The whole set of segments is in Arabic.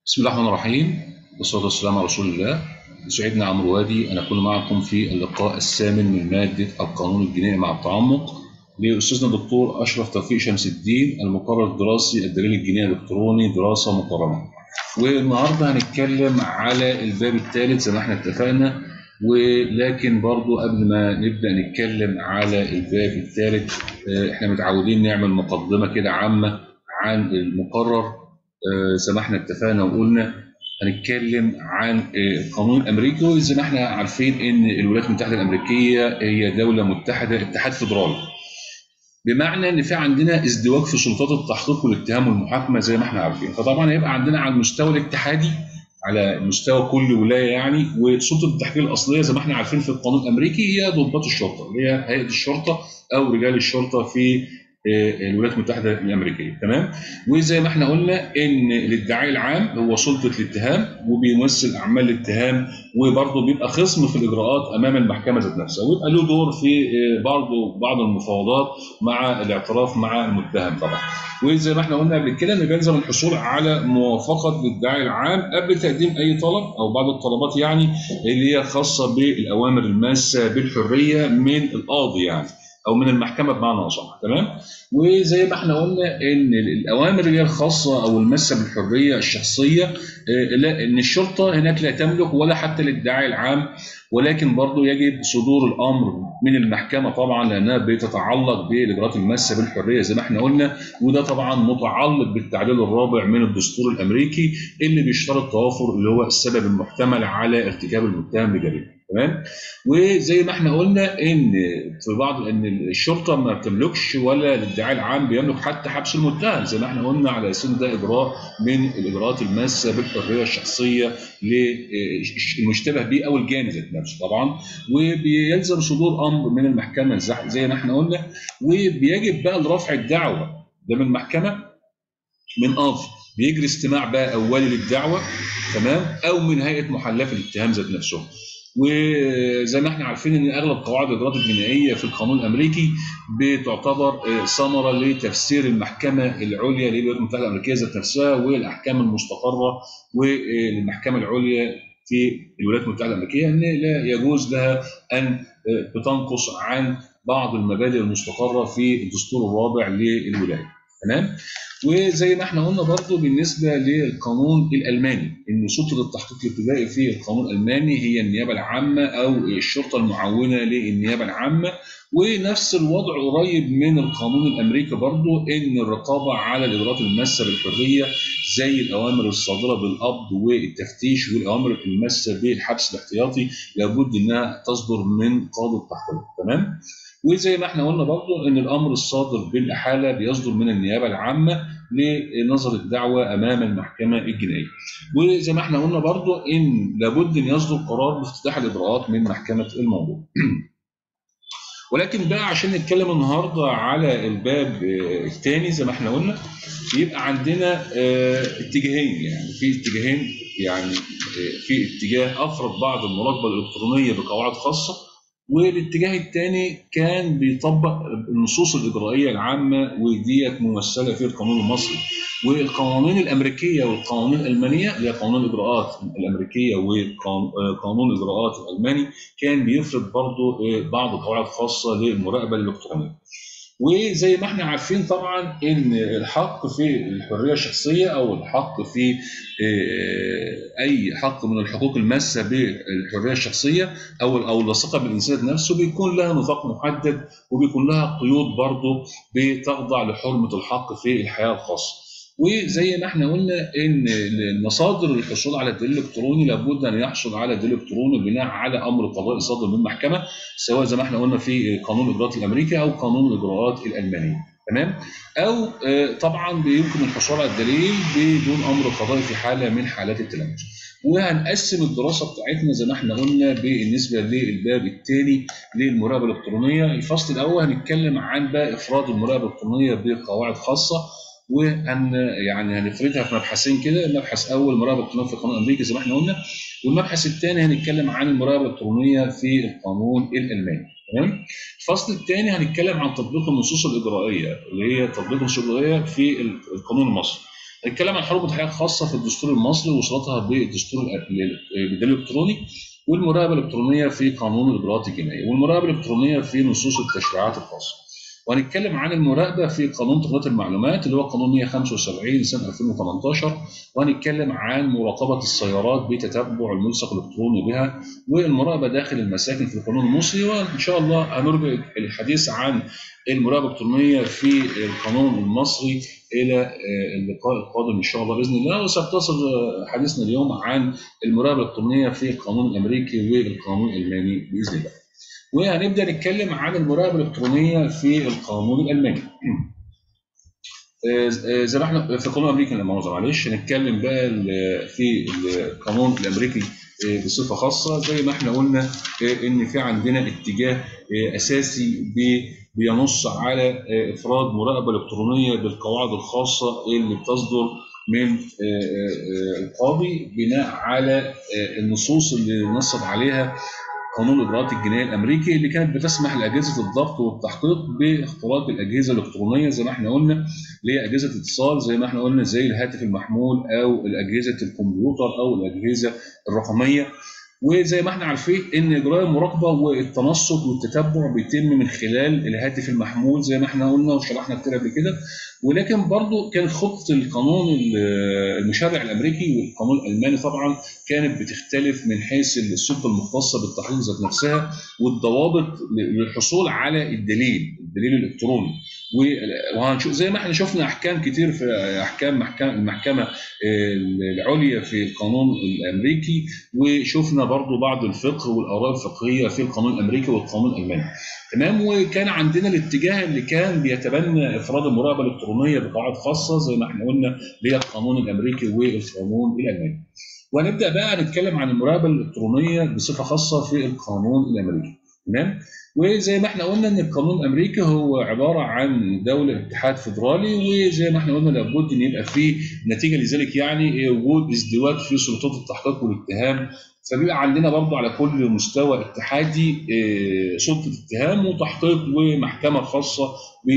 بسم الله الرحمن الرحيم، والصلاة والسلام على رسول الله. يسعدنا عمرو وادي أن أكون معكم في اللقاء الثامن من مادة القانون الجنائي مع التعمق لأستاذنا الدكتور أشرف توفيق شمس الدين، المقرر الدراسي الدليل الجنائي الإلكتروني دراسة مقارنة. والنهارده هنتكلم على الباب الثالث زي ما احنا اتفقنا، ولكن برضو قبل ما نبدأ نتكلم على الباب الثالث احنا متعودين نعمل مقدمة كده عامة عن المقرر. زي ما احنا اتفقنا وقلنا هنتكلم عن القانون الامريكي. وزي ما احنا عارفين ان الولايات المتحده الامريكيه هي دوله متحده، اتحاد فيدرالي، بمعنى ان في عندنا ازدواج في سلطات التحقيق والاتهام والمحاكمه زي ما احنا عارفين. فطبعا هيبقى عندنا على المستوى الاتحادي على مستوى كل ولايه يعني، وسلطه التحقيق الاصليه زي ما احنا عارفين في القانون الامريكي هي ضباط الشرطه، اللي هي هيئه الشرطه او رجال الشرطه في الولايات المتحده الامريكيه. تمام. وزي ما احنا قلنا ان الادعاء العام هو سلطه الاتهام وبيمثل اعمال الاتهام، وبرضه بيبقى خصم في الاجراءات امام المحكمه ذات نفسها، ويبقى له دور في برضه بعض المفاوضات مع الاعتراف مع المتهم طبعا. وزي ما احنا قلنا قبل كده ان بيلزم الحصول على موافقه الادعاء العام قبل تقديم اي طلب او بعض الطلبات يعني اللي هي خاصه بالاوامر الماسه بالحريه من القاضي يعني، او من المحكمه بمعنى اصح. تمام. وزي ما احنا قلنا ان الاوامر اللي هي الخاصه او الماسه بالحريه الشخصيه، لا، ان الشرطه هناك لا تملك ولا حتى الادعاء العام، ولكن برضه يجب صدور الامر من المحكمه طبعا لانها بتتعلق بالاجراءات الماسه بالحريه زي ما احنا قلنا. وده طبعا متعلق بالتعديل الرابع من الدستور الامريكي اللي بيشترط توافر اللي هو السبب المحتمل على ارتكاب المتهم لجريمه. تمام. وزي ما احنا قلنا ان في بعض ان الشرطه ما بتملكش ولا الادعاء العام بيملك حتى حبس المتهم زي ما احنا قلنا، على اساس ده اجراء من الاجراءات الماسه بالحريه الشخصيه للمشتبه به او الجاني ذات نفسه طبعا. وبيلزم صدور امر من المحكمه زي ما احنا قلنا، وبيجب بقى لرفع الدعوه ده من المحكمه من قاضي بيجري استماع بقى اولي للدعوه، تمام، او من هيئه محلفه الاتهام ذات نفسهم. وزي ما احنا عارفين ان اغلب قواعد الاجراءات الجنائيه في القانون الامريكي بتعتبر ثمره لتفسير المحكمه العليا للولايات المتحده الامريكيه ذات نفسها والاحكام المستقره والمحكمه العليا في الولايات المتحده الامريكيه، ان لا يجوز لها ان بتنقص عن بعض المبادئ المستقره في الدستور الرابع للولايه. تمام. وزي ما احنا قلنا برضو بالنسبه للقانون الالماني ان سلطه التحقيق الابتدائي في القانون الالماني هي النيابه العامه او الشرطه المعاونه للنيابه العامه. ونفس الوضع قريب من القانون الامريكي برضو ان الرقابه على الاجراءات الماسه بالحريه زي الاوامر الصادره بالقبض والتفتيش والاوامر الماسه بالحبس الاحتياطي لابد انها تصدر من قاضي التحقيق. تمام. وزي ما احنا قلنا برضو ان الامر الصادر بالاحاله بيصدر من النيابه العامه لنظر الدعوه امام المحكمه الجنائيه. وزي ما احنا قلنا برضو ان لابد ان يصدر قرار بافتتاح الاجراءات من محكمه الموضوع. ولكن بقى عشان نتكلم النهارده على الباب الثاني زي ما احنا قلنا يبقى عندنا اتجاهين، يعني في اتجاهين يعني في اتجاه افرض بعض المراقبه الالكترونيه بقواعد خاصه، والاتجاه الثاني كان بيطبق النصوص الاجرائيه العامه وديت ممثله في القانون المصري والقوانين الامريكيه والقوانين الالمانيه اللي هي قانون الاجراءات الامريكيه وقانون الاجراءات الالماني كان بيفرض برضه بعض قواعد خاصه للمراقبه الالكترونيه. وزي ما احنا عارفين طبعا ان الحق في الحريه الشخصيه او الحق في اي حق من الحقوق الماسه بالحريه الشخصيه او اللاصقه بالانسان نفسه بيكون لها نطاق محدد وبيكون لها قيود برضه بتخضع لحرمه الحق في الحياه الخاصه. وزي ما احنا قلنا ان مصادر الحصول على الدليل الالكتروني لابد ان يحصل على دليل الكتروني بناء على امر قضائي صادر من المحكمه، سواء زي ما احنا قلنا في قانون الاجراءات الامريكي او قانون الاجراءات الالماني. تمام. او طبعا يمكن الحصول على الدليل بدون امر قضائي في حاله من حالات التلامس. وهنقسم الدراسه بتاعتنا زي ما احنا قلنا بالنسبه للباب الثاني للمراقبه الالكترونيه. الفصل الاول هنتكلم عن بقى افراد المراقبه الالكترونيه بقواعد خاصه، يعني هنفردها في مبحثين كده. المبحث اول المراقبه الالكترونيه في القانون الامريكي زي ما احنا قلنا، والمبحث الثاني هنتكلم عن المراقبه الالكترونيه في القانون الالماني. تمام. الفصل الثاني هنتكلم عن تطبيق النصوص الاجرائيه اللي هي تطبيق النصوص الاجرائيه في القانون المصري. هنتكلم عن حروب التحقيق الخاصه في الدستور المصري وصلتها بالدستور بالدليل الالكتروني، والمراقبه الالكترونيه في قانون الاجراءات الجنائيه، والمراقبه الالكترونيه في نصوص التشريعات الخاصه. وهنتكلم عن المراقبه في قانون تقنيه المعلومات اللي هو قانون 175 سنه 2018، وهنتكلم عن مراقبه السيارات بتتبع الملصق الالكتروني بها، والمراقبه داخل المساكن في القانون المصري. وان شاء الله هنرجع الحديث عن المراقبه الالكترونيه في القانون المصري الى اللقاء القادم ان شاء الله باذن الله. وسيقتصر حديثنا اليوم عن المراقبه الالكترونيه في القانون الامريكي والقانون الالماني باذن الله. وهنبدا نتكلم عن المراقبه الالكترونيه في القانون الالماني. زي ما احنا في القانون الامريكي، معلش هنتكلم بقى في القانون الامريكي بصفه خاصه. زي ما احنا قلنا ان في عندنا اتجاه اساسي بينص على افراد مراقبه الكترونيه بالقواعد الخاصه اللي بتصدر من القاضي بناء على النصوص اللي نصت عليها قانون الاجراءات الجنائيه الامريكي، اللي كانت بتسمح لاجهزه الضبط والتحقيق باختراق الاجهزه الالكترونيه زي ما احنا قلنا، اللي هي اجهزه اتصال زي ما احنا قلنا زي الهاتف المحمول او الاجهزه الكمبيوتر او الاجهزه الرقميه. وزي ما احنا عارفين ان اجراء المراقبه والتنصت والتتبع بيتم من خلال الهاتف المحمول زي ما احنا قلنا وشرحنا كتير قبل كده. ولكن برضو كانت خطه القانون المشرع الامريكي والقانون الالماني طبعا كانت بتختلف من حيث السلطه المختصه بالتحقيق ذات نفسها والضوابط للحصول على الدليل الالكتروني. وهنشوف زي ما احنا شفنا احكام كتير في احكام المحكمه العليا في القانون الامريكي، وشفنا برضو بعض الفقه والاراء الفقهيه في القانون الامريكي والقانون الالماني. تمام. وكان عندنا الاتجاه اللي كان بيتبنى افراد المراقبه الالكترونيه بقواعد خاصه زي ما احنا قلنا اللي هي القانون الامريكي والقانون الالماني. وهنبدا بقى نتكلم عن المراقبه الالكترونيه بصفه خاصه في القانون الامريكي. تمام. وزي ما احنا قلنا ان القانون الامريكي هو عباره عن دوله اتحاد فيدرالي، وزي ما احنا قلنا لابد ان يبقى فيه نتيجه لذلك يعني وجود ازدواج في سلطات التحقيق والاتهام. فبيبقى عندنا برضه على كل مستوى اتحادي سلطه اتهام وتحقيق ومحكمه خاصه ب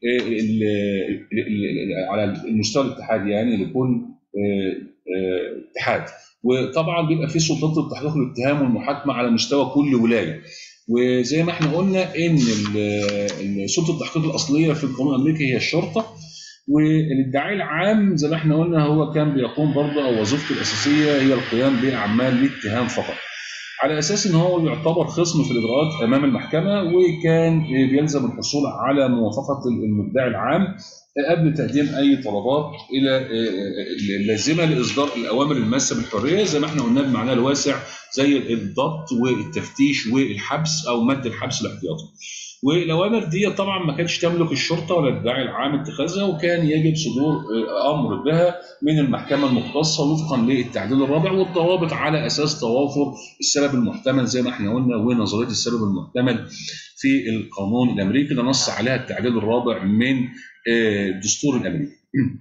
على المستوى الاتحادي يعني لكل اتحاد. وطبعا بيبقى في سلطات التحقيق والاتهام والمحاكمه على مستوى كل ولايه. وزي ما احنا قلنا ان سلطه التحقيق الاصليه في القانون الامريكي هي الشرطه، والادعاء العام زي ما احنا قلنا هو كان بيقوم برضه او وظيفته الاساسيه هي القيام باعمال الاتهام فقط، على اساس ان هو يعتبر خصم في الاجراءات امام المحكمه، وكان بيلزم الحصول على موافقه المدعي العام قبل تقديم اي طلبات الى اللازمه لاصدار الاوامر الماسه بالحريه زي ما احنا قلنا بمعناها الواسع زي الضبط والتفتيش والحبس او مد الحبس الاحتياطي. والاوامر دي طبعا ما كانتش تملك الشرطه ولا الادعاء العام اتخاذها، وكان يجب صدور امر بها من المحكمه المختصه وفقا للتعديل الرابع والضوابط على اساس توافر السبب المحتمل زي ما احنا قلنا، ونظريه السبب المحتمل في القانون الامريكي اللي نص عليها التعديل الرابع من الدستور الامريكي.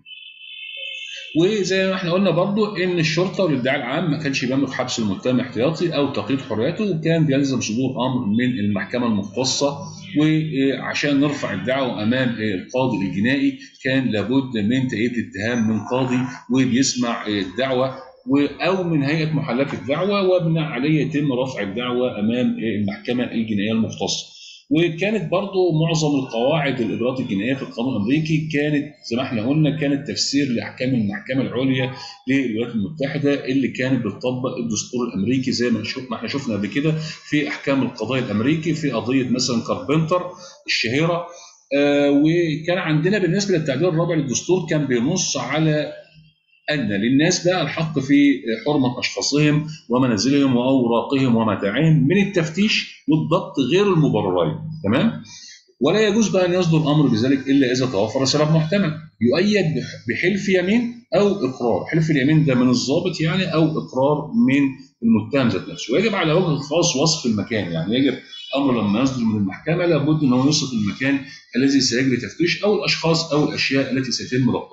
وزي ما احنا قلنا برضو ان الشرطه والادعاء العام ما كانش بيملك حبس المتهم احتياطي او تقييد حريته، وكان بيلزم صدور امر من المحكمه المختصه. وعشان نرفع الدعوه امام القاضي الجنائي كان لابد من تأييد الاتهام من قاضي وبيسمع الدعوه او من هيئه محلات الدعوه، وبناء عليه يتم رفع الدعوه امام المحكمه الجنائيه المختصه. وكانت برضو معظم القواعد الاجراءات الجنائيه في القانون الامريكي كانت زي ما احنا قلنا كانت تفسير لاحكام المحكمه العليا للولايات المتحده اللي كانت بتطبق الدستور الامريكي زي ما احنا شفنا قبل كده في احكام القضاء الامريكي في قضيه مثلا كاربنتر الشهيره. وكان عندنا بالنسبه للتعديل الرابع للدستور كان بينص على أن للناس بقى الحق في حرمة أشخاصهم ومنازلهم وأوراقهم ومتاعهم من التفتيش والضبط غير المبررين. تمام؟ ولا يجوز بقى أن يصدر الأمر بذلك إلا إذا توفر سبب محتمل يؤيد بحلف يمين أو إقرار. حلف اليمين ده من الضابط يعني أو إقرار من المتهم ذات نفسه. ويجب على وجه الخاص وصف المكان، يعني يجب أمر لما يصدر من المحكمة لابد أنه يوصف المكان الذي سيجري تفتيش أو الأشخاص أو الأشياء التي سيتم ضبطها.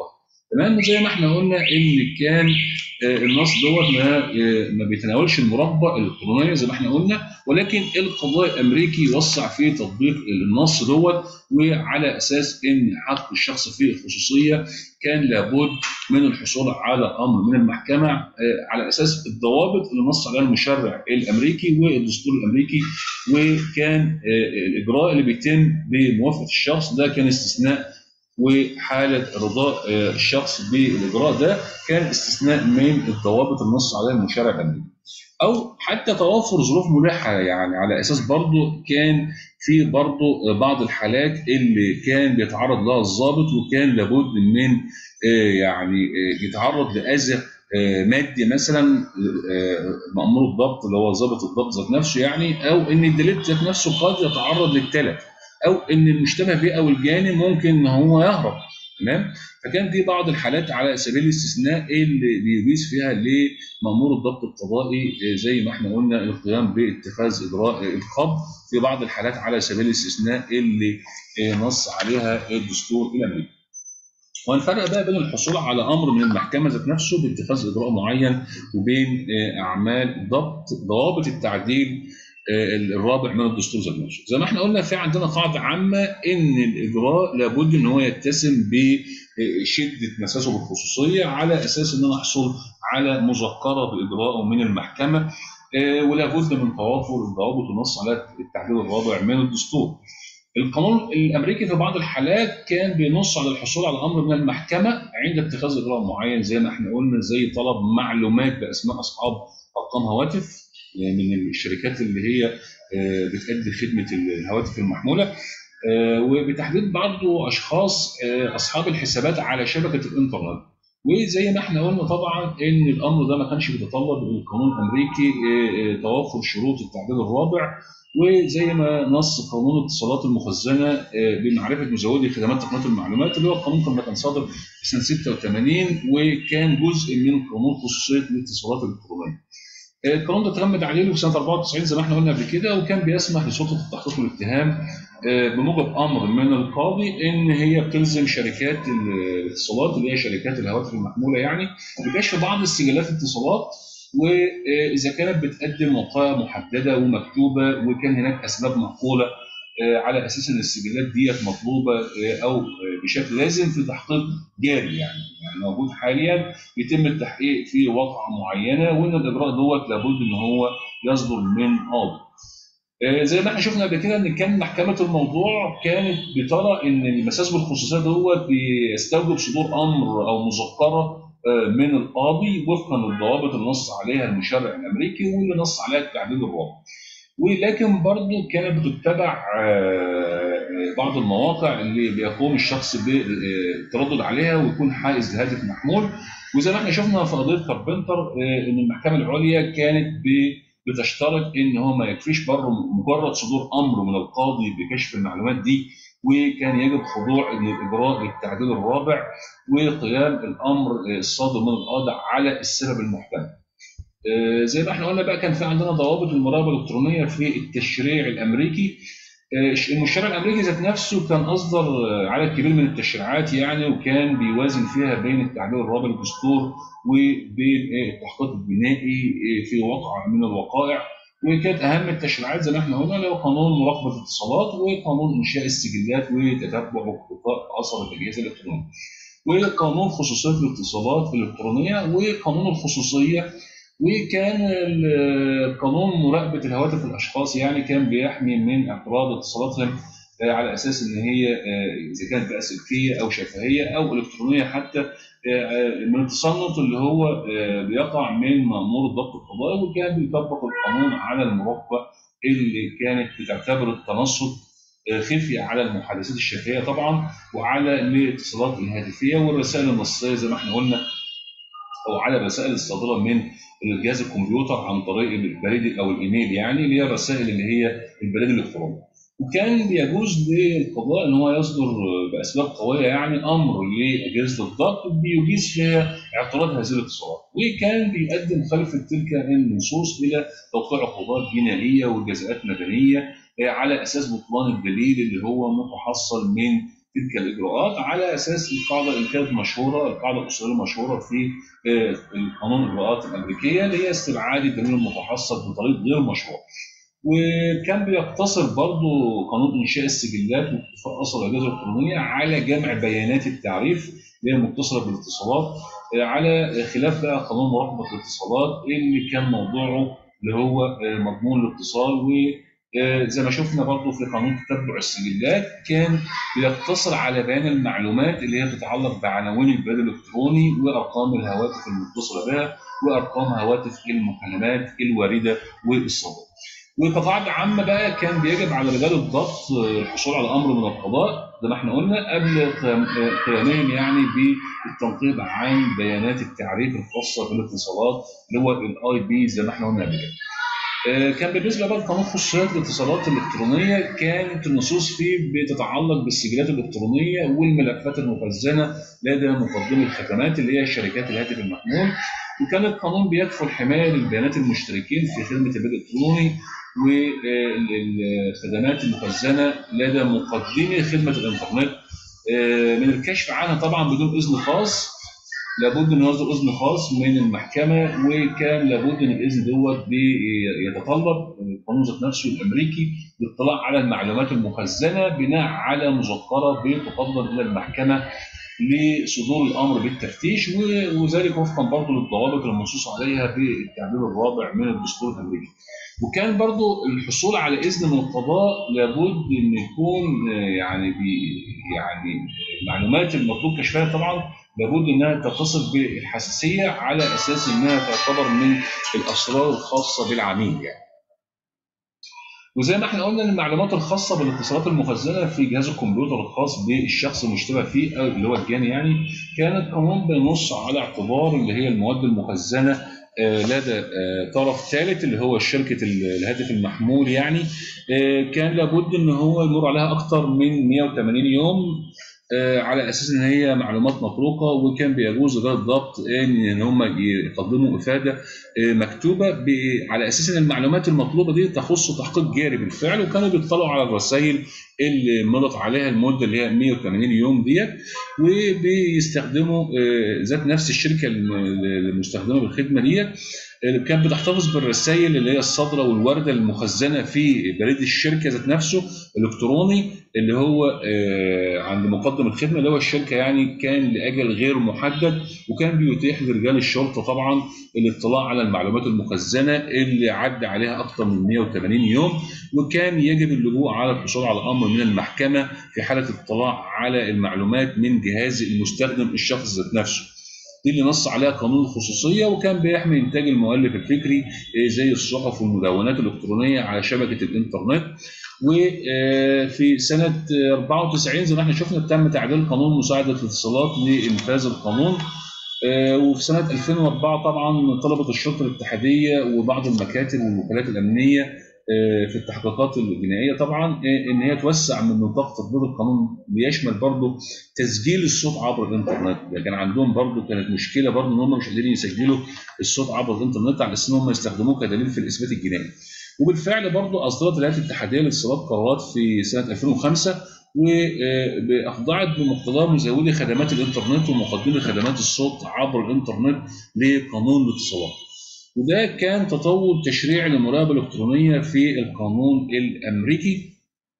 تمام. وزي ما احنا قلنا ان كان النص دوت ما بيتناولش المراقبه الالكترونيه زي ما احنا قلنا، ولكن القضاء الامريكي وسع في تطبيق النص دوت، وعلى اساس ان حق الشخص في الخصوصيه كان لابد من الحصول على امر من المحكمه على اساس الضوابط اللي نص عليها المشرع الامريكي والدستور الامريكي. وكان الاجراء اللي بيتم بموافقه الشخص ده كان استثناء، وحاله رضاء الشخص بالاجراء ده كان استثناء من الضوابط النص عليها المشرع الامريكي، او حتى توفر ظروف ملحه. يعني على اساس برضه كان في برضه بعض الحالات اللي كان بيتعرض لها الضابط وكان لابد من يعني يتعرض لاذى مادي مثلا، مأمور الضبط اللي هو ضابط الضبط ذات نفسه يعني، او ان الدليل ذات نفسه قد يتعرض للتلف، او ان المشتبه به او الجاني ممكن ان هو يهرب. تمام. فكان دي بعض الحالات على سبيل الاستثناء اللي بيجيز فيها لمأمور الضبط القضائي زي ما احنا قلنا القيام باتخاذ اجراء القبض في بعض الحالات على سبيل الاستثناء اللي نص عليها الدستور الامريكي. وهنفرق بقى بين الحصول على امر من المحكمه ذات نفسه باتخاذ اجراء معين، وبين اعمال ضوابط التعديل الرابع من الدستور ذات نفسه. زي ما احنا قلنا في عندنا قاعده عامه ان الاجراء لابد ان هو يتسم بشده مساسه بالخصوصيه على اساس ان انا احصل على مذكره باجراءه من المحكمه، ولا بد من توافر الضوابط النص على التعديل الرابع من الدستور. القانون الامريكي في بعض الحالات كان بينص على الحصول على امر من المحكمه عند اتخاذ اجراء معين زي ما احنا قلنا، زي طلب معلومات باسماء اصحاب ارقام هواتف من الشركات اللي هي بتأدي خدمه الهواتف المحموله، وبتحديد برضه اشخاص اصحاب الحسابات على شبكه الانترنت. وزي ما احنا قلنا طبعا ان الامر ده ما كانش بيتطلب من القانون الامريكي توفر شروط التعديل الرابع، وزي ما نص قانون الاتصالات المخزنه بمعرفه مزودي خدمات تقنيه المعلومات اللي هو القانون كان صادر في سنه 86، وكان جزء من قانون خصوصيه الاتصالات الالكترونيه. القانون ده تم تعديله في سنه 94 زي ما احنا قلنا قبل كده، وكان بيسمح لسلطه التحقيق والاتهام بموجب امر من القاضي ان هي بتلزم شركات الاتصالات اللي هي شركات الهواتف المحموله يعني بكشف بعض السجلات الاتصالات، واذا كانت بتقدم وقائع محدده ومكتوبه وكان هناك اسباب معقوله على اساس ان السجلات ديت مطلوبه او بشكل لازم في تحقيق جاري يعني موجود حاليا يتم التحقيق في واقعه معينه، وان الاجراء دوت لابد ان هو يصدر من قاضي. زي ما احنا شفنا قبل كده ان كان محكمه الموضوع كانت بترى ان المساس بالخصوصيه دوت بيستوجب صدور امر او مذكره من القاضي وفقا للضوابط اللي نص عليها المشرع الامريكي واللي نص عليها التعديل الرابع. ولكن برضه كانت بتتبع بعض المواقع اللي بيقوم الشخص بالتردد عليها ويكون حائز لهاتف محمول. وزي ما احنا شفنا في قضيه كاربنتر ان المحكمه العليا كانت بتشترط ان هو ما يكفيش بره مجرد صدور امر من القاضي بكشف المعلومات دي، وكان يجب خضوع الاجراء للتعديل الرابع وقيام الامر الصادر من القاضي على السبب المحتمل. زي ما احنا قلنا بقى كان في عندنا ضوابط المراقبه الالكترونيه في التشريع الامريكي. المشرع الامريكي ذات نفسه كان اصدر عدد كبير من التشريعات يعني، وكان بيوازن فيها بين التعديل الرابع للدستور وبين التحقيق الجنائي في وقع من الوقائع. وكانت اهم التشريعات زي ما احنا قلنا اللي هو قانون مراقبه الاتصالات وقانون انشاء السجلات وتتبع واقتفاء اثر الاجهزه الالكترونيه، وقانون خصوصيه الاتصالات الالكترونيه وقانون الخصوصيه. وكان قانون مراقبه الهواتف الاشخاص يعني كان بيحمي من اعتراض اتصالاتهم على اساس ان هي اذا كانت بقى سلكيه او شفهيه او الكترونيه حتى من التصنت اللي هو بيقع من مامور الضبط القضائي، وكان بيطبق القانون على المراقبه اللي كانت بتعتبر التنصت خفيه على المحادثات الشفهيه طبعا وعلى الاتصالات الهاتفيه والرسائل النصيه زي ما احنا قلنا، او على الرسائل الصادره من الجهاز الكمبيوتر عن طريق البريد او الايميل يعني اللي هي الرسائل اللي هي البريد الالكتروني. وكان بيجوز للقضاء ان هو يصدر باسباب قويه يعني امر لاجهزه الضبط بيجيز فيها اعتراض هذه الاتصالات، وكان بيقدم خلف تلك النصوص الى توقيع عقوبات جنائيه وجزاءات مدنيه على اساس بطلان الدليل اللي هو متحصل من تلك الاجراءات على اساس القاعده اللي كانت مشهوره، القاعده الاصوليه المشهوره في القانون الاجراءات الامريكيه، اللي هي استبعاد الدليل المتحصل بطريق غير مشروع. وكان بيقتصر برضه قانون انشاء السجلات واكتفاء اصل الاجهزه الالكترونيه على جمع بيانات التعريف اللي هي متصله بالاتصالات، على خلاف بقى قانون مراقبه الاتصالات اللي كان موضوعه اللي هو مضمون الاتصال. وزي ما شفنا برضه في قانون تتبع السجلات كان بيقتصر على بيان المعلومات اللي هي تتعلق بعناوين البريد الالكتروني وارقام الهواتف المتصله بها وارقام هواتف المكالمات الوارده والصادره. وكقاعده عامه بقى كان بيجب على رجال الضبط الحصول على امر من القضاء زي ما احنا قلنا قبل قيامهم يعني بالتنقيب عن بيانات التعريف الخاصه بالاتصالات اللي هو الاي بي زي ما احنا قلنا قبل كده. كان بالنسبه بقى لقانون خصوصيات الاتصالات الالكترونيه كانت النصوص فيه بتتعلق بالسجلات الالكترونيه والملفات المخزنه لدى مقدمي الخدمات اللي هي شركات الهاتف المحمول. وكان القانون بيكفل حمايه للبيانات المشتركين في خدمه البريد الالكتروني والخدمات المخزنه لدى مقدمي خدمه الانترنت من الكشف عنها طبعا بدون اذن خاص. لابد ان يصدر اذن خاص من المحكمه، وكان لابد ان الاذن دوت بيتطلب القانون ذات نفسه الامريكي الاطلاع على المعلومات المخزنه بناء على مذكره بتقدم الى المحكمه لصدور الامر بالتفتيش، وذلك وفقا برضه للضوابط المنصوص عليها في التعديل الرابع من الدستور الامريكي. وكان برضه الحصول على اذن من القضاء لابد ان يكون يعني المعلومات المطلوب كشفها طبعا لابد انها تتصف بالحساسيه على اساس انها تعتبر من الاسرار الخاصه بالعميل يعني. وزي ما احنا قلنا ان المعلومات الخاصه بالاتصالات المخزنه في جهاز الكمبيوتر الخاص بالشخص المشتبه فيه او اللي هو الجاني يعني، كان القانون بينص على اعتبار اللي هي المواد المخزنه لدى طرف ثالث اللي هو شركه الهاتف المحمول يعني، كان لابد ان هو يمر عليها اكثر من 180 يوم على اساس ان هي معلومات مطروقه. وكان بيجوز لجهات الضبط ان هم يقدموا افاده مكتوبه على اساس ان المعلومات المطلوبه دي تخص تحقيق جاري بالفعل، وكانوا بيطلعوا على الرسائل اللي مضت عليها المده اللي هي 180 يوم ديت، وبيستخدموا ذات نفس الشركه المستخدمه بالخدمه ديت كانت بتحتفظ بالرسائل اللي هي الصادره والوارده المخزنه في بريد الشركه ذات نفسه الالكتروني اللي هو عند مقدم الخدمه اللي هو الشركه يعني، كان لاجل غير محدد. وكان بيتيح لرجال الشرطه طبعا الاطلاع على المعلومات المخزنه اللي عدى عليها اكثر من 180 يوم، وكان يجب اللجوء على الحصول على امر من المحكمه في حاله الاطلاع على المعلومات من جهاز المستخدم الشخص ذات نفسه. دي اللي نص عليها قانون الخصوصيه، وكان بيحمي انتاج المؤلف الفكري زي الصحف والمدونات الالكترونيه على شبكه الانترنت. وفي سنه 94 زي ما احنا شفنا تم تعديل قانون مساعده الاتصالات لانفاذ القانون. وفي سنه 2004 طبعا طلبت الشرطه الاتحاديه وبعض المكاتب والوكالات الامنيه في التحقيقات الجنائيه طبعا ان هي توسع من نطاق تطبيق القانون ليشمل برضه تسجيل الصوت عبر الانترنت. ده كان عندهم برضه كانت مشكله برضه ان هم مش قادرين يسجلوا الصوت عبر الانترنت على اساس ان هم يستخدموه كدليل في الاثبات الجنائي. وبالفعل برضه اصدرت الهيئه الاتحاديه للاتصالات قرارات في سنه 2005 واخضعت بمقتضى مزودي خدمات الانترنت ومقدمي خدمات الصوت عبر الانترنت لقانون الاتصالات. وده كان تطور تشريعي للمراقبه الالكترونيه في القانون الامريكي.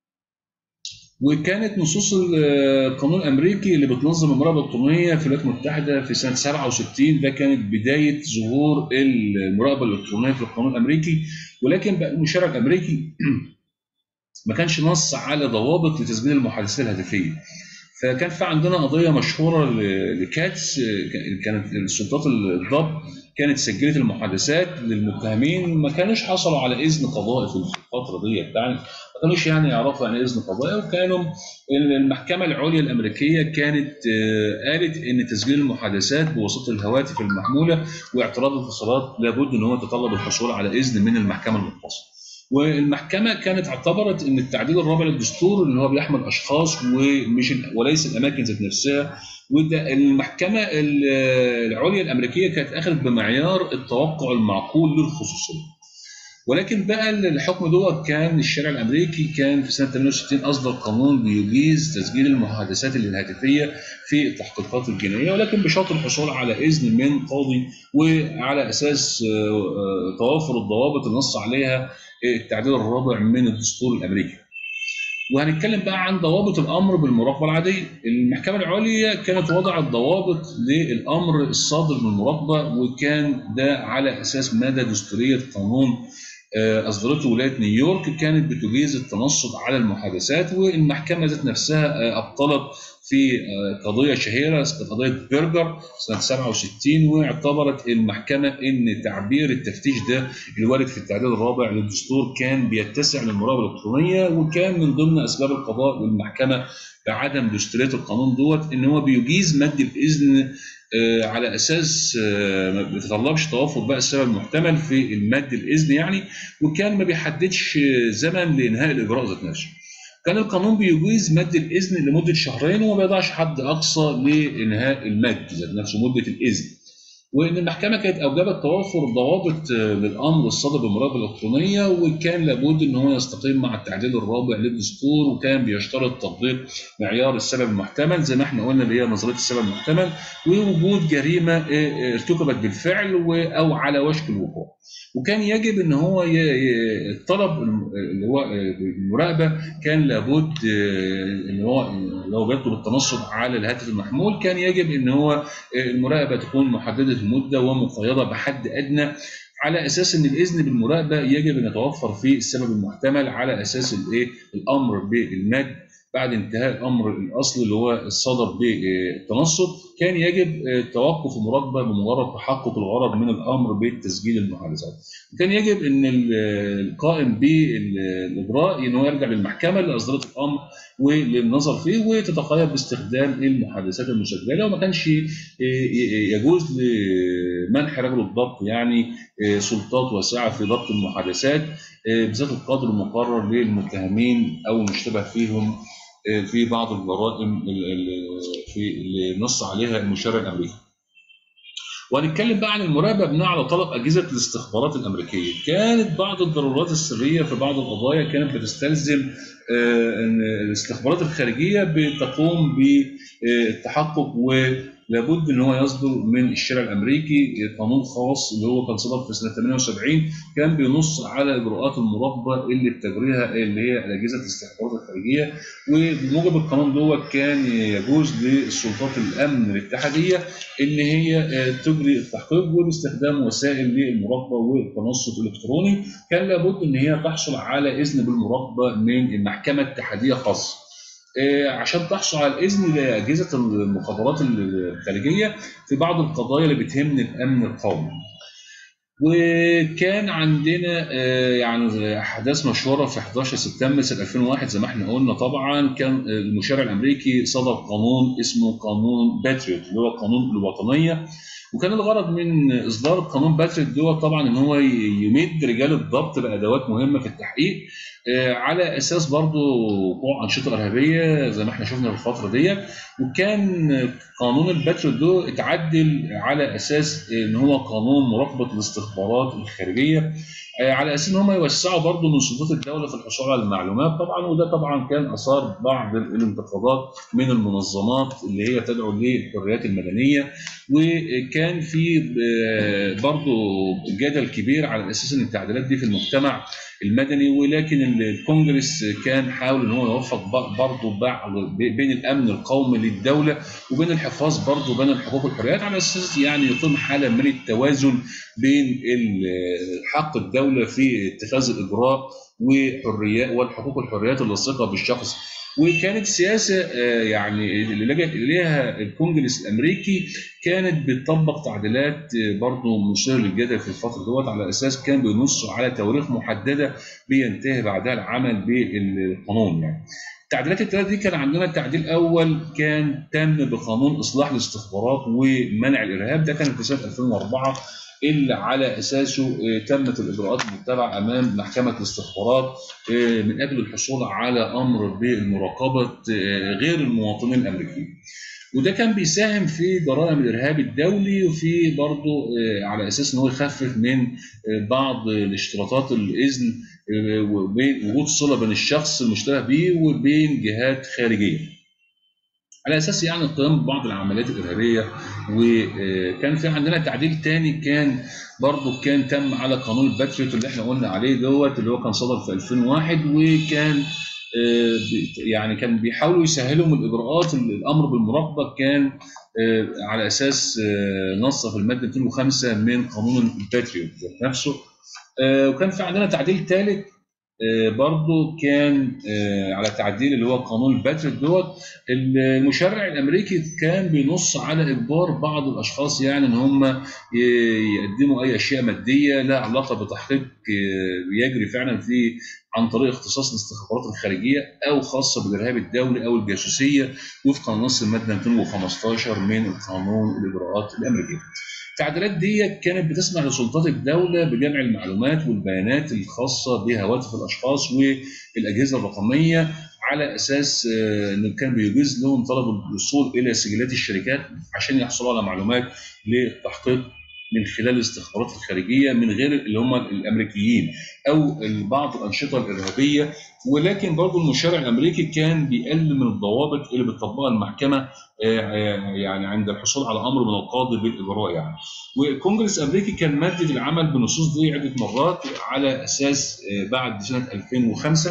وكانت نصوص القانون الامريكي اللي بتنظم المراقبه الالكترونيه في الولايات المتحده في سنه 67 ده كانت بدايه ظهور المراقبه الالكترونيه في القانون الامريكي. ولكن بقى المشرع الامريكي ما كانش نص على ضوابط لتسجيل المحادثات الهاتفيه. فكان في عندنا قضيه مشهوره لكاتس، كانت السلطات الضبط كانت سجلت المحادثات للمتهمين ما كانوش حصلوا على اذن قضائي في الفتره ديت يعني، ما كانوش يعني يعرفوا يعني اذن قضائي. وكانوا المحكمه العليا الامريكيه كانت قالت ان تسجيل المحادثات بواسطه الهواتف المحموله واعتراض الاتصالات لابد ان هو يتطلب الحصول على اذن من المحكمه المختصه. والمحكمه كانت اعتبرت ان التعديل الرابع للدستور اللي هو بيحمل اشخاص وليس الاماكن ذات نفسها. وده المحكمه العليا الامريكيه كانت اخذت بمعيار التوقع المعقول للخصوصيه. ولكن بقى الحكم دوت كان الشارع الامريكي كان في سنه 68 اصدر قانون بيجيز تسجيل المحادثات الهاتفيه في التحقيقات الجنائيه، ولكن بشرط الحصول على اذن من قاضي، وعلى اساس توافر الضوابط اللي نص عليها التعديل الرابع من الدستور الامريكي. وهنتكلم بقى عن ضوابط الامر بالمراقبه العاديه. المحكمه العليا كانت وضعت ضوابط للامر الصادر من المراقبه، وكان ده على اساس مدى دستوريه قانون اصدرته ولايه نيويورك كانت بتجيز التنصت على المحادثات. والمحكمه ذات نفسها ابطلت في قضيه شهيره اسمها قضيه برجر سنه 67، واعتبرت المحكمه ان تعبير التفتيش ده الوارد في التعديل الرابع للدستور كان بيتسع للمراقبه الالكترونيه، وكان من ضمن اسباب القضاء والمحكمه بعدم دستوريه القانون دوت ان هو بيجيز مد الاذن على اساس ما بيتطلبش توافر بقى السبب المحتمل في المد الاذن يعني، وكان ما بيحددش زمن لانهاء الاجراء ذات نفسه. كان القانون بيجيز مد الاذن لمده شهرين، وما بيضعش حد اقصى لانهاء المد ذات نفسه مده الاذن. وان المحكمه كانت اوجبت توافر ضوابط للامر الصادر بالمراقبه الالكترونيه، وكان لابد ان هو يستقيم مع التعديل الرابع للدستور، وكان بيشترط تطبيق معيار السبب المحتمل زي ما احنا قلنا اللي هي نظريه السبب المحتمل، ووجود جريمه ارتكبت بالفعل او على وشك الوقوع. وكان يجب ان هو الطلب اللي هو المراقبه كان لابد ان هو لو بيطلب التنصت على الهاتف المحمول كان يجب ان هو المراقبه تكون محدده المده ومقيده بحد ادنى، على اساس ان الاذن بالمراقبه يجب ان يتوفر فيه السبب المحتمل على اساس الامر بالمد بعد انتهاء الامر الاصلي اللي هو الصدر بالتنصت. كان يجب توقف المراقبه بمجرد تحقق الغرض من الامر بتسجيل المحادثات. وكان يجب ان القائم بالاجراء ان هو يرجع للمحكمه اللي اصدرت الامر وللنظر فيه وتتقيد باستخدام المحادثات المسجله، وما كانش يجوز لمنح رجل الضبط يعني سلطات واسعه في ضبط المحادثات بذات القدر المقرر للمتهمين او المشتبه فيهم في بعض الجرائم اللي نص عليها المشرع الامريكي. وهنتكلم بقى عن المراقبه بناء على طلب اجهزه الاستخبارات الامريكيه. كانت بعض الضرورات السريه في بعض القضايا كانت بتستلزم ان الاستخبارات الخارجيه بتقوم بالتحقق، ولابد ان هو يصدر من الشارع الامريكي قانون خاص اللي هو كان صدر في سنه 78 كان بينص على اجراءات المراقبه اللي بتجريها اللي هي اجهزه الاستخبارات الخارجيه. وبموجب القانون دوت كان يجوز للسلطات الامن الاتحاديه ان هي تجري التحقيق وباستخدام وسائل للمراقبه والتنصت الالكتروني. كان لابد ان هي تحصل على اذن بالمراقبه من المحكمه الاتحاديه خاصه. عشان تحصل على الاذن لاجهزه المخابرات الخارجيه في بعض القضايا اللي بتهم الامن القومي. وكان عندنا يعني احداث مشهوره في 11 سبتمبر سنه 2001 زي ما احنا قلنا. طبعا كان المشرع الامريكي صدر قانون اسمه قانون باتريوت اللي هو قانون الوطنيه، وكان الغرض من اصدار قانون باتريوت دوت طبعا ان هو يمد رجال الضبط بادوات مهمه في التحقيق على اساس برضه وقوع انشطه ارهابيه زي ما احنا شفنا في الفتره ديت. وكان قانون الباتريوت ده اتعدل على اساس ان هو قانون مراقبه الاستخبارات الخارجيه على اساس ان هم يوسعوا برضه من سلطات الدوله في الحصول على المعلومات طبعا. وده طبعا كان اثار بعض الانتقادات من المنظمات اللي هي تدعو للحريات المدنيه، وكان في برضه جدل كبير على اساس ان التعديلات دي في المجتمع المدني. ولكن الكونجرس كان حاول ان هو يوفق برضه بين الامن القومي للدوله وبين الحفاظ برضه بين الحقوق والحريات على اساس يعني يتم حاله من التوازن بين حق الدوله في اتخاذ الاجراء وحريات والحقوق والحريات اللاصقه بالشخص. وكانت سياسه يعني اللي لجأ اليها الكونجرس الامريكي كانت بتطبق تعديلات برضه مثيره للجدل في الفتره دوت على اساس كان بينصوا على تواريخ محدده بينتهي بعدها العمل بالقانون يعني. التعديلات الثلاثه دي كان عندنا التعديل الاول كان تم بقانون اصلاح الاستخبارات ومنع الارهاب، ده كان في سنه 2004 اللي على اساسه تمت الاجراءات المتبعه امام محكمه الاستخبارات من اجل الحصول على امر بالمراقبه غير المواطنين الامريكيين. وده كان بيساهم في جرائم الارهاب الدولي، وفي برضه على اساس ان هو يخفف من بعض الاشتراطات الاذن، وبين وجود صله بين الشخص المشتبه به وبين جهات خارجيه، على اساس يعني القيام ببعض العمليات الارهابيه. وكان في عندنا تعديل تاني، كان برضه كان تم على قانون الباتريوت اللي احنا قلنا عليه دوت، اللي هو كان صدر في 2001، وكان يعني كان بيحاولوا يسهلوا من الاجراءات. الامر بالمراقبه كان على اساس نص في الماده 205 من قانون الباتريوت نفسه. وكان في عندنا تعديل ثالث برضو كان على تعديل اللي هو قانون الباتريوت دوت. المشرع الامريكي كان بينص على اجبار بعض الاشخاص يعني ان هم يقدموا اي اشياء ماديه لها علاقه بتحقيق يجري فعلا في عن طريق اختصاص الاستخبارات الخارجيه او خاصه بالارهاب الدولي او الجاسوسيه، وفقا لنص الماده 215 من القانون الاجراءات الامريكيه. التعديلات دي كانت بتسمح لسلطات الدولة بجمع المعلومات والبيانات الخاصة بهواتف الأشخاص والأجهزة الرقمية، على أساس أنه كان بيجوز لهم طلب الوصول إلى سجلات الشركات عشان يحصلوا على معلومات للتحقيق من خلال الاستخبارات الخارجية من غير اللي هم الأمريكيين أو بعض الأنشطة الإرهابية. ولكن برضه المشرع الأمريكي كان بيقلل من الضوابط اللي بتطبقها المحكمة يعني عند الحصول على امر من القاضي بالاجراء يعني. والكونجرس الامريكي كان مدد العمل بالنصوص دي عده مرات على اساس بعد سنه 2005.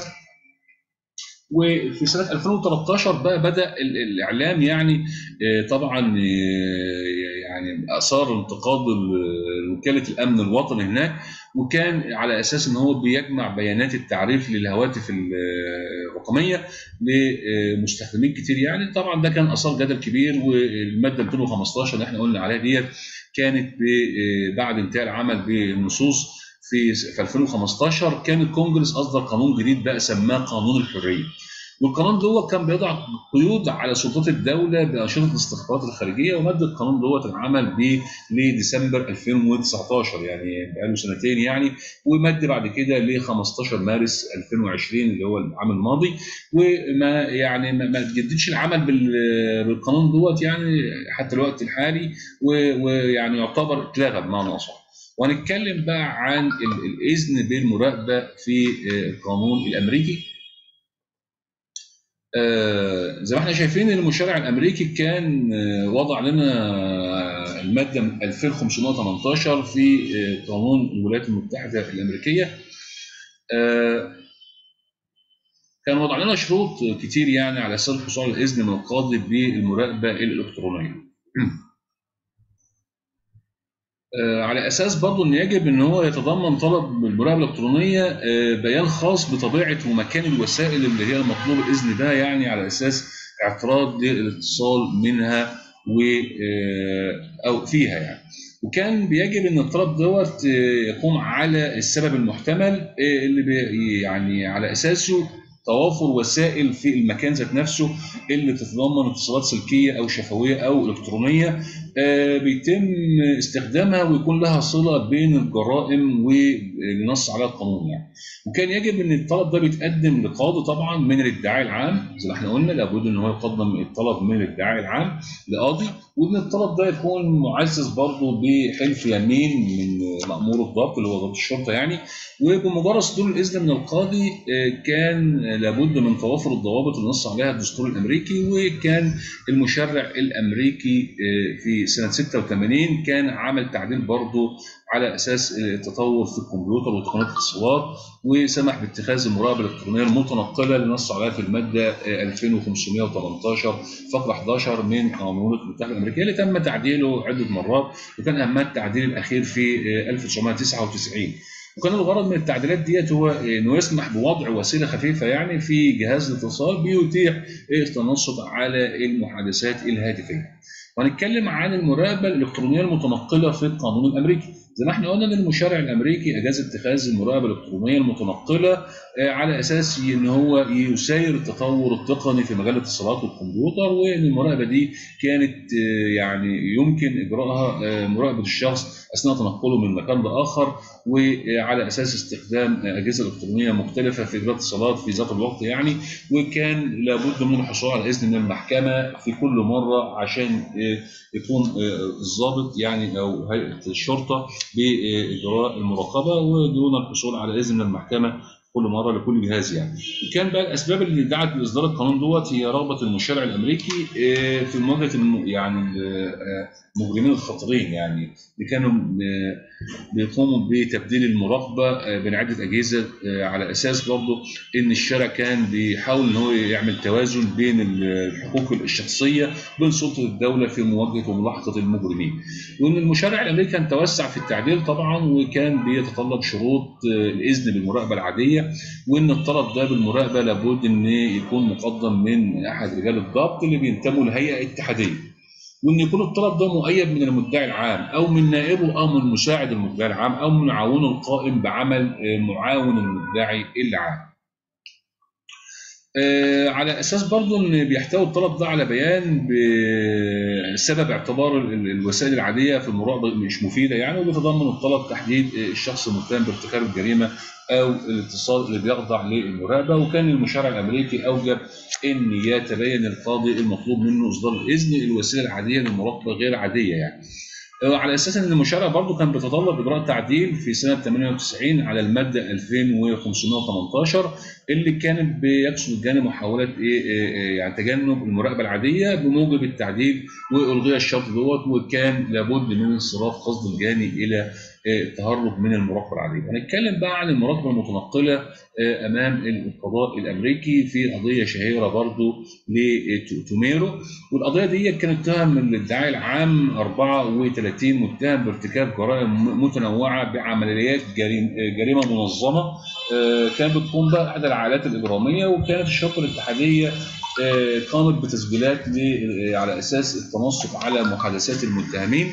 وفي سنه 2013 بقى بدا الاعلام يعني طبعا يعني اثار انتقاد وكاله الامن الوطني هناك، وكان على اساس ان هو بيجمع بيانات التعريف للهواتف الرقميه لمستخدمين كتير يعني. طبعا ده كان اثار جدل كبير. والماده 215 اللي احنا قلنا عليها ديت كانت بعد انتهاء العمل بالنصوص في 2015 كان الكونجرس اصدر قانون جديد بقى سماه قانون الحريه. والقانون دوت كان بيضع قيود على سلطات الدوله بانشطه الاستخبارات الخارجيه، ومد القانون دوت العمل لديسمبر 2019 يعني بقاله سنتين يعني، ومد بعد كده ل 15 مارس 2020 اللي هو العام الماضي. وما يعني ما تجددش العمل بالقانون دوت يعني حتى الوقت الحالي، ويعني يعتبر اتلغى بمعنى اصح. وهنتكلم بقى عن الاذن بالمراقبه في القانون الامريكي. زي ما احنا شايفين المشرع الامريكي كان وضع لنا الماده 2518 في قانون الولايات المتحده الامريكيه. كان وضع لنا شروط كتير يعني على اساس الحصول على الاذن من القاضي بالمراقبه الالكترونيه. على اساس برضه ان يجب ان هو يتضمن طلب المراقبه الالكترونيه بيان خاص بطبيعه ومكان الوسائل اللي هي المطلوب الاذن بها يعني على اساس اعتراض للاتصال منها و او فيها يعني. وكان بيجب ان الطلب دوت يقوم على السبب المحتمل اللي يعني على اساسه توافر وسائل في المكان ذات نفسه اللي تتضمن اتصالات سلكيه او شفويه او الكترونيه بيتم استخدامها ويكون لها صله بين الجرائم والنص على القانون يعني. وكان يجب ان الطلب ده بيتقدم لقاضي طبعا من الادعاء العام، زي ما احنا قلنا لابد ان هو يقدم الطلب من الادعاء العام لقاضي، وان الطلب ده يكون معزز برضه بحلف يمين من مأمور الضبط اللي هو ضابط الشرطه يعني. وبمجرد صدور الاذن من القاضي كان لابد من توافر الضوابط اللي نص عليها الدستور الامريكي. وكان المشرع الامريكي في سنه 86 كان عمل تعديل برضه على اساس التطور في الكمبيوتر وتقنيات الاتصالات، وسمح باتخاذ المراقبه الالكترونيه المتنقله اللي نص عليها في الماده 2518 فقره 11 من قانون الولايات المتحده الامريكيه اللي تم تعديله عده مرات، وكان اهمها التعديل الاخير في 1999. وكان الغرض من التعديلات ديت هو انه يسمح بوضع وسيله خفيفه يعني في جهاز الاتصال بيتيح التنصت على المحادثات الهاتفيه. وهنتكلم عن المراقبه الالكترونيه المتنقله في القانون الامريكي. زي ما احنا قلنا ان المشرع الامريكي اجاز اتخاذ المراقبه الالكترونيه المتنقله على اساس ان هو يسير التطور التقني في مجال الاتصالات والكمبيوتر، وان المراقبه دي كانت يعني يمكن اجراءها مراقبه الشخص اثناء تنقله من مكان لاخر، وعلى اساس استخدام اجهزه الكترونيه مختلفه في اجراء اتصالات في ذات الوقت يعني. وكان لابد من الحصول على اذن من المحكمه في كل مره عشان يكون الضابط يعني او هيئه الشرطه باجراء المراقبه، ودون الحصول على اذن من المحكمه كل مره لكل جهاز يعني. وكان بقى الاسباب اللي دعت لاصدار القانون دوت هي رغبه المشرع الامريكي في مواجهه يعني المجرمين الخطيرين يعني، اللي كانوا بيقوموا بتبديل المراقبه بين عده اجهزه على اساس برضه ان الشارع كان بيحاول ان هو يعمل توازن بين الحقوق الشخصيه بين سلطه الدوله في مواجهه وملاحقه المجرمين. وان المشرع الامريكي كان توسع في التعديل طبعا، وكان بيتطلب شروط الاذن بالمراقبه العاديه، وان الطلب ده بالمراقبه لابد ان يكون مقدم من احد رجال الضبط اللي بينتموا لهيئه اتحاديه، وان يكون الطلب ده مؤيد من المدعي العام او من نائبه او من مساعد المدعي العام او من معاونه القائم بعمل معاون المدعي العام. على اساس برضه ان بيحتوي الطلب ده على بيان بسبب اعتبار الوسائل العاديه في المراقبه مش مفيده يعني، وبيتضمن الطلب تحديد الشخص المتهم بارتكاب الجريمه او الاتصال اللي بيخضع للمراقبه. وكان المشرع الامريكي اوجب ان يتبين القاضي المطلوب منه اصدار الاذن الوسيله العاديه للمراقبه غير عاديه يعني. على اساس ان المشرع برضه كان بيتطلب اجراء تعديل في سنه 98 على الماده 2518 اللي كانت بيقصد الجانب محاوله يعني تجنب المراقبه العاديه بموجب التعديل، والغي الشرط دوت، وكان لابد من انصراف قصد الجاني الى التهرب من المراقبه العاديه. هنتكلم بقى عن المراقبه المتنقله امام القضاء الامريكي في قضيه شهيره برضه لتوميرو. والقضيه دي كانت تهم الادعاء العام 34 متهم بارتكاب جرائم متنوعه بعمليات جريمه منظمه كانت بتقوم بها احدى العائلات الاجراميه، وكانت الشرطه الاتحاديه قامت بتسجيلات على اساس التنصت على محادثات المتهمين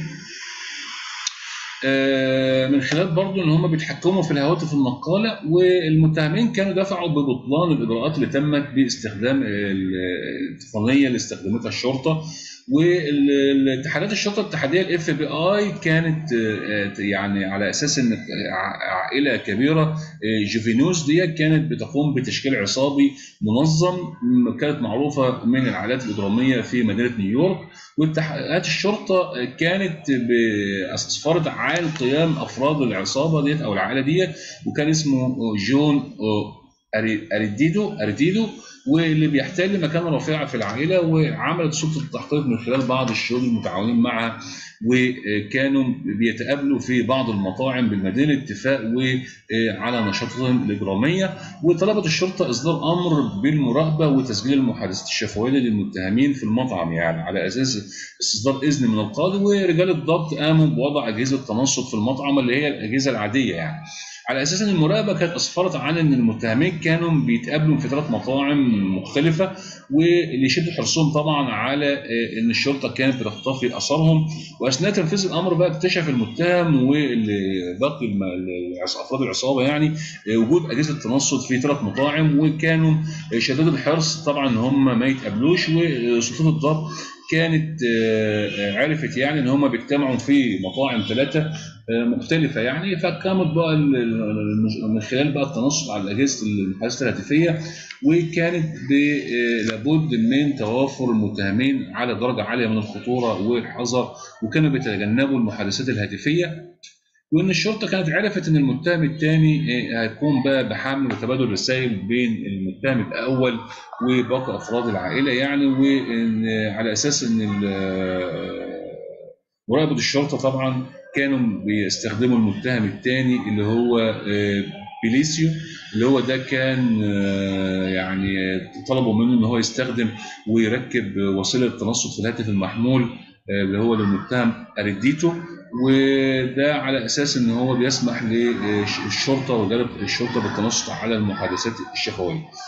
من خلال برضه ان هم بيتحكموا في الهواتف النقاله. والمتهمين كانوا دفعوا ببطلان الاجراءات اللي تمت باستخدام التقنيه اللي استخدمتها الشرطه. والاتحادات الشرطه الاتحاديه الاف بي اي كانت يعني على اساس ان عائله كبيره جوفينوس دي كانت بتقوم بتشكيل عصابي منظم كانت معروفه من العائلات الاجراميه في مدينه نيويورك. واتحادات الشرطه كانت اسفرت عن قيام افراد العصابه ديت او العائله ديت، وكان اسمه جون أريديدو واللي بيحتل مكانه رفيع في العائله. وعملت سلطه التحقيق من خلال بعض الشهود المتعاونين معها، وكانوا بيتقابلوا في بعض المطاعم بالمدينه اتفاق وعلى نشاطهم الاجراميه. وطلبت الشرطه اصدار امر بالمراقبه وتسجيل المحادثات الشفويه للمتهمين في المطعم يعني على اساس استصدار اذن من القاضي. ورجال الضبط قاموا بوضع اجهزه تنصت في المطعم اللي هي الاجهزه العاديه يعني، على اساس ان المراقبه كانت اسفرت عن ان المتهمين كانوا بيتقابلوا في 3 مطاعم مختلفه، واللي يشد حرصهم طبعا على ان الشرطه كانت بتختفي اثرهم. واثناء تنفيذ الامر بقى اكتشف المتهم وباقي افراد العصابه يعني وجود اجهزه تنصت في 3 مطاعم، وكانوا شددوا الحرص طبعا ان هم ما يتقابلوش. وسلطات الضبط كانت عرفت يعني ان هم بيجتمعوا في مطاعم 3 مختلفه يعني، فقامت بقى من خلال بقى التنصت على اجهزه المحادثات الهاتفيه. وكانت لابد من توافر المتهمين على درجه عاليه من الخطوره والحذر، وكانوا بيتجنبوا المحادثات الهاتفيه. وان الشرطه كانت عرفت ان المتهم الثاني هيقوم بقى بحمل وتبادل رسائل بين المتهم الاول وباقي افراد العائله يعني، وان على اساس ان مراقبه الشرطه طبعا كانوا بيستخدموا المتهم الثاني اللي هو بيليسيو، اللي هو ده كان يعني طلبوا منه ان هو يستخدم ويركب وسيله تنصت في الهاتف المحمول اللي هو للمتهم أريديتو، وده على اساس ان هو بيسمح للشرطه ورجال الشرطه بالتنصت على المحادثات الشفويه.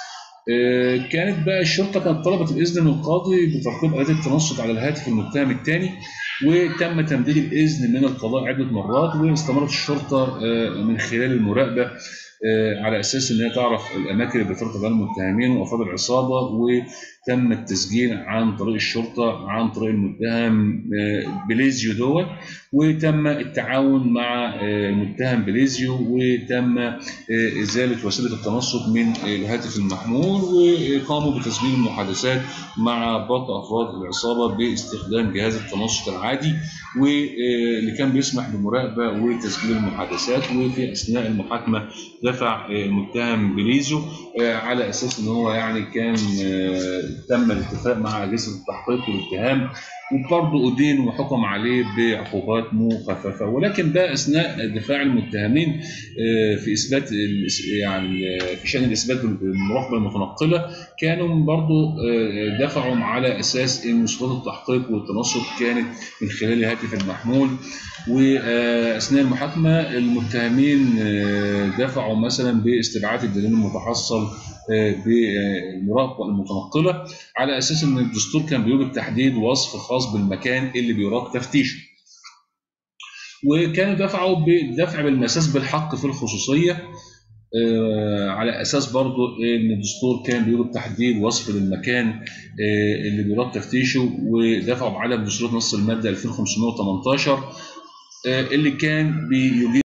كانت بقى الشرطه كانت طلبت الاذن من القاضي بترقيب الات التنصت على الهاتف المتهم الثاني، وتم تمديد الاذن من القضاء عده مرات، واستمرت الشرطه من خلال المراقبه على اساس ان هي تعرف الاماكن اللي بيترتب عليها المتهمين وافراد العصابه، وتم التسجيل عن طريق الشرطه عن طريق المتهم بليزيو دوت، وتم التعاون مع المتهم بليزيو، وتم ازاله وسيله التنصت من الهاتف المحمول، وقاموا بتسجيل المحادثات مع باقي افراد العصابه باستخدام جهاز التنصت العادي، واللي كان بيسمح بمراقبه وتسجيل المحادثات. وفي اثناء المحاكمه دفع المتهم بليزو على اساس ان هو يعني كان تم الاتفاق مع اجهزه التحقيق والاتهام، وبرضه أدين وحكم عليه بعقوبات مخففة. ولكن ده أثناء دفاع المتهمين في إثبات يعني في شأن الإثبات بالمراقبة المتنقلة، كانوا برضه دفعوا على أساس أن سلطات التحقيق والتنصت كانت من خلال الهاتف المحمول. وأثناء المحاكمة المتهمين دفعوا مثلا باستبعاد الدليل المتحصل بالمراقبة المتنقلة، على اساس ان الدستور كان بيوجب تحديد وصف خاص بالمكان اللي بيراد تفتيشه، وكانوا دفعوا بالدفع بالمساس بالحق في الخصوصيه، على اساس برضو ان الدستور كان بيوجب تحديد وصف للمكان اللي بيراد تفتيشه، ودفعوا بعدم دستور نص الماده 2518 اللي كان بيجيب